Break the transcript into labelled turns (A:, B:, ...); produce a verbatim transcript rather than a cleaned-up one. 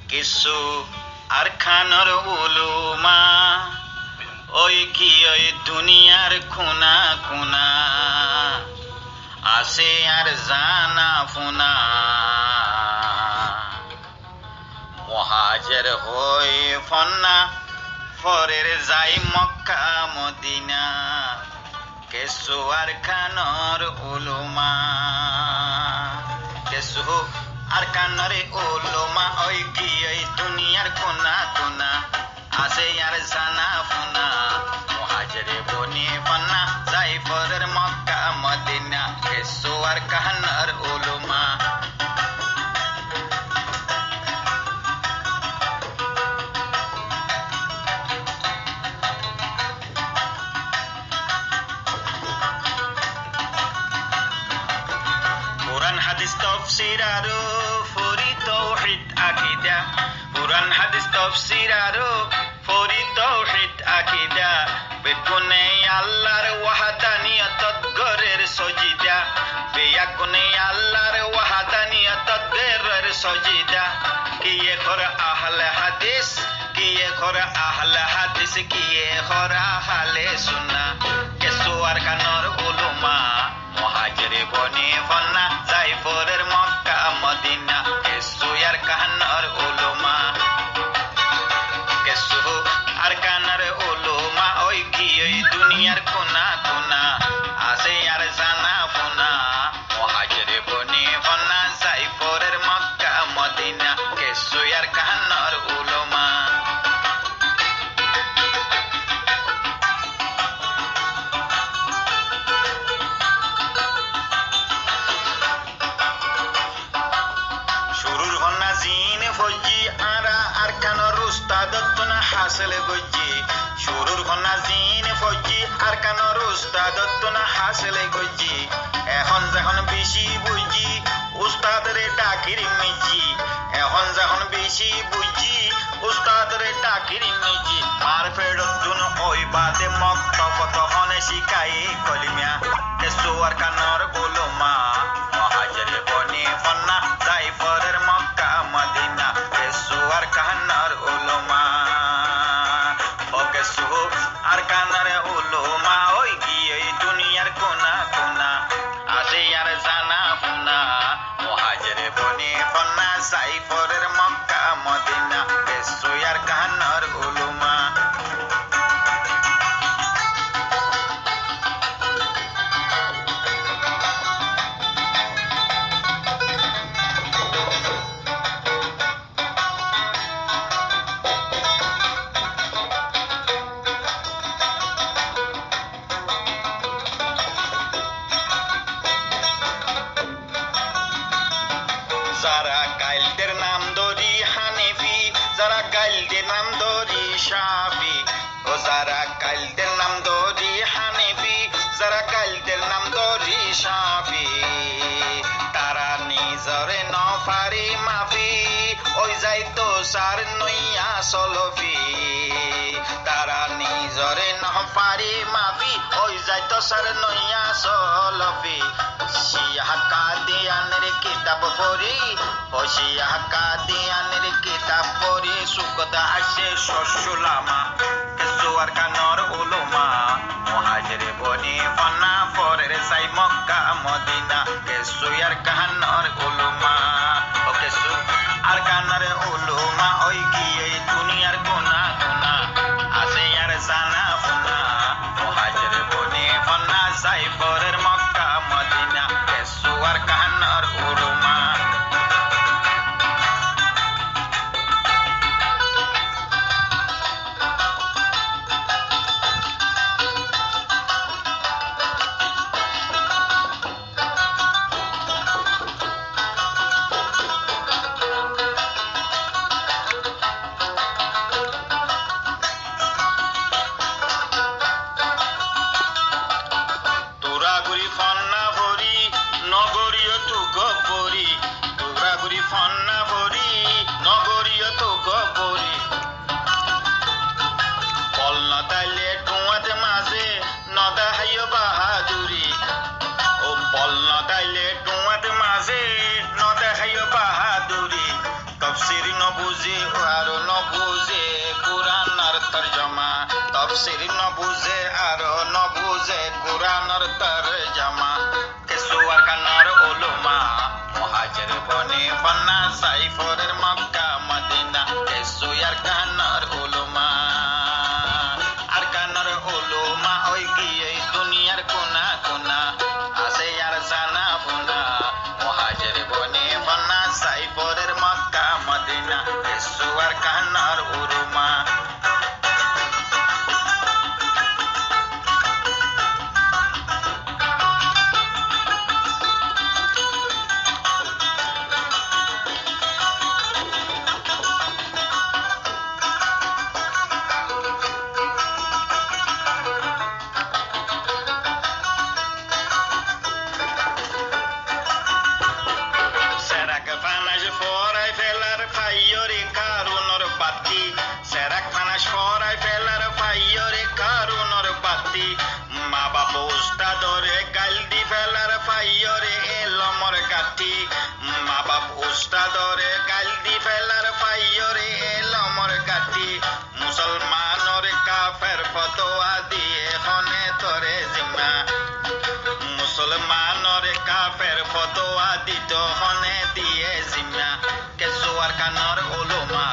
A: কিছু আরখানর উলুমা ওই কি ওই দুনিয়ার খুনা খুনা আছে আর জানা ফুনা মুহাজির হয়ে ফন্না ফরের যাই মক্কা মদিনা কিছু আরখানর উলুমা কিছু আরখানর উলুমা ওই কি ওই দুনিয়ার খুনা খুনা আছে আর জানা ফুনা মুহাজির বনি ফন্না যাই ফরের মক্কা মদিনা কিছু আরখানর উলুমা Quran hadis tafsir aro fori tauhid akidah Quran hadis tafsir aro fori tauhid akidah bekune Allahar wahdaniyat gorer sajida beyakune Allahar wahdaniyat gorer sajida kiye kor ahle hadis kiye kor ahle hadis kiye kor ahle sunna kesu arkanor ulama মুহাজির বনি ফন্না যাই ফরের Mecca Medina কিছু আরকানের উলুমা কিছু আরকানের উলুমা ওই কি ওই দুনিয়ার কোনা কোনা আছে আর জানা ফুনা মুহাজির বনি ফন্না যাই ফরের মক্কা মদিনা কিছু আরকানের উলুমা ফজি আরা আরকানর উস্তাদতনা হাসিল গজি শুরুর ঘনা জিন ফজি আরকানর উস্তাদতনা হাসিল গজি এখন যখন বেশি বুঝি উস্তাদরে ডাকির মিজি এখন যখন বেশি বুঝি উস্তাদরে ডাকির মিজি মার ফেরতুন ওই বাদে মক্তব তখন শিখাই কলিমা কেসু আরকানর গোলমা মুহাজির বনি ফন্না যাই ফরের মক্কা মদিনা কেসু আরকানর উলুমা ও কেসু আরকানর উলুমা ওই কি এই দুনিয়ার কোনা কোনা আছে আর জানা ফুনা মুহাজির বনি ফন্না যাই ফরের মক্কা মদিনা কেসু আরকানর উলুমা যারা কাইলদের নাম ধরি হানিফি যারা কাইলদের নাম ধরি শাফি ও যারা কাইলদের নাম ধরি হানিফি যারা কাইলদের নাম ধরি শাফি তারা নিজরে নফারি মাফি ওই যাইতো সার নইয়া সলফি তারা নিজরে নফারি মাফি ওই যাইতো সার নইয়া সলফি শিয়া কাদিয়ানের কিতাব পড়ি ও শিয়া কাদিয়ানের কিতাব পড়ি সুকদা আসে শশুলামা কেসু আরকানর উলুমা মুহাজির বনি ফন্না ফরের যাই মক্কা মদিনা কেসু আরকানর উলুমা ও কেসু আরকানর উলুমা ওই কি এই দুনিয়ার কোনা কোনা আছে আর জানা ফুনা মুহাজির বনি ফন্না যাই ফরের মক্কা মদিনা কেসু আরকানর উলুমা তফসির নবুঝে আর নবুঝে কুরআনের তরজমা তফসির নবুঝে আর নবুঝে কুরআনের তরজমা কেসুয়ার কানার উলুমা মুহাজির বনে ফন্না সাইফরের মক্কা মদিনা কেসুয়ার কানার উলুমা আর কানার উলুমা ওই গিয়ে দুনিয়ার কোনা কোনা আসে আর জানা বুনা মুহাজির বনে ফন্না সাইফরের মক্কা মদিনা কেসুয়ার কানার উলুমা মুসলমানরে কাফের ফতোয়া দিত হনে দিয়ে জিম্মা কেসুয়ার কানর উলুমা